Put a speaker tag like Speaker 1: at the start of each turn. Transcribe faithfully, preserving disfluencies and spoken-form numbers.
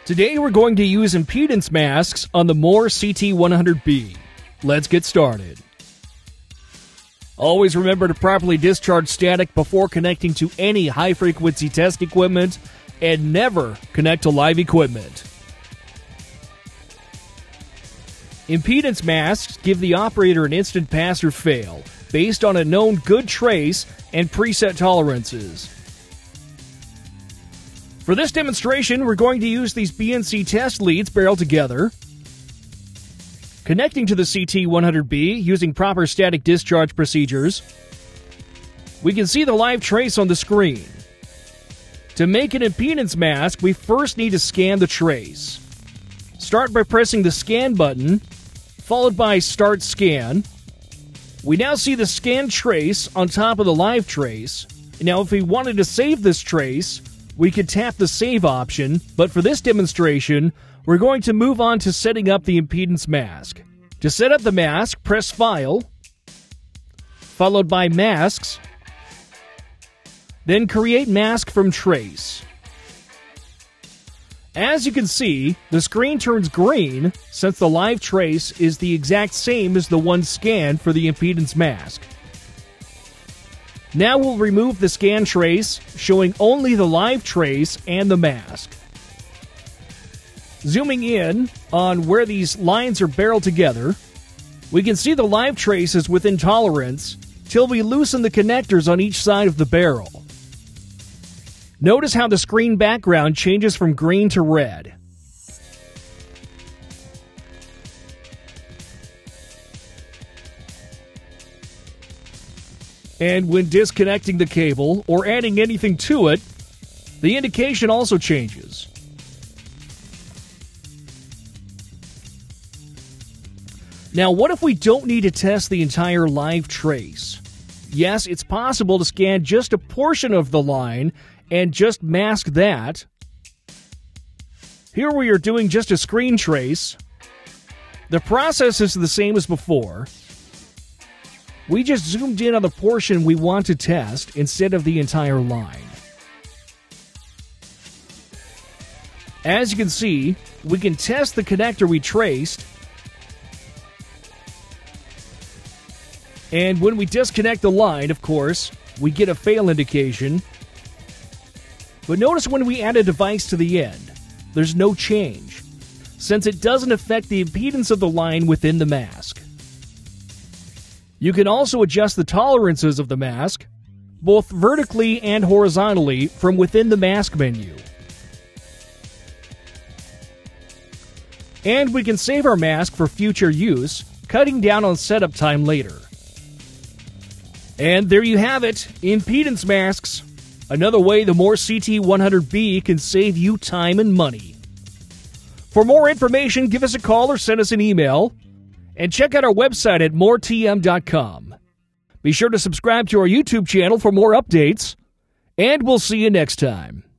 Speaker 1: Today we're going to use impedance masks on the Moore C T one hundred B. Let's get started. Always remember to properly discharge static before connecting to any high-frequency test equipment, and never connect to live equipment. Impedance masks give the operator an instant pass or fail based on a known good trace and preset tolerances. For this demonstration, we're going to use these B N C test leads barreled together, connecting to the C T one hundred B using proper static discharge procedures. We can see the live trace on the screen. To make an impedance mask, we first need to scan the trace. Start by pressing the scan button, followed by start scan. We now see the scan trace on top of the live trace. Now if we wanted to save this trace, we could tap the save option, but for this demonstration, we're going to move on to setting up the impedance mask. To set up the mask, press File, followed by Masks, then Create Mask from Trace. As you can see, the screen turns green since the live trace is the exact same as the one scanned for the impedance mask. Now we'll remove the scan trace, showing only the live trace and the mask. Zooming in on where these lines are barreled together, we can see the live trace is within tolerance till we loosen the connectors on each side of the barrel. Notice how the screen background changes from green to red. And when disconnecting the cable or adding anything to it, the indication also changes. Now, what if we don't need to test the entire live trace? Yes, it's possible to scan just a portion of the line and just mask that. Here we are doing just a screen trace. The process is the same as before. We just zoomed in on the portion we want to test instead of the entire line. As you can see, we can test the connector we traced. And when we disconnect the line, of course, we get a fail indication. But notice when we add a device to the end, there's no change, since it doesn't affect the impedance of the line within the mask. You can also adjust the tolerances of the mask, both vertically and horizontally, from within the mask menu. And we can save our mask for future use, cutting down on setup time later. And there you have it, impedance masks. Another way the Moore C T one hundred B can save you time and money. For more information, give us a call or send us an email. And check out our website at more t m dot com. Be sure to subscribe to our YouTube channel for more updates. And we'll see you next time.